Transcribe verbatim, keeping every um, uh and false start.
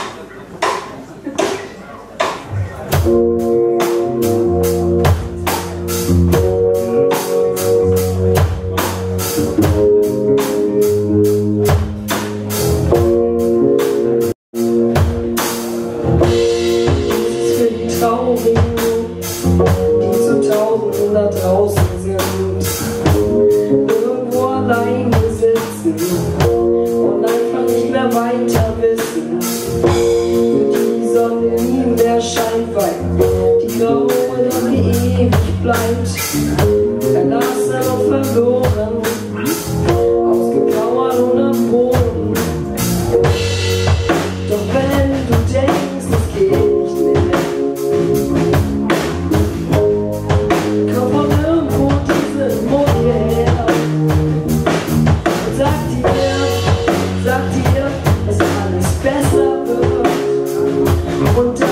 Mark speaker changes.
Speaker 1: Die zu Tausenden da draußen sind, irgendwo alleine sitzen und einfach nicht mehr weiter wissen. Für die die Sonne nie mehr scheint, weil die graue Sonne ewig bleibt, verlassen und verloren, ausgepowert und am Boden. Doch wenn du denkst, es geht nicht mehr, komm von irgendwo diese Mode her und sag dir, sag dir, dass alles besser wird und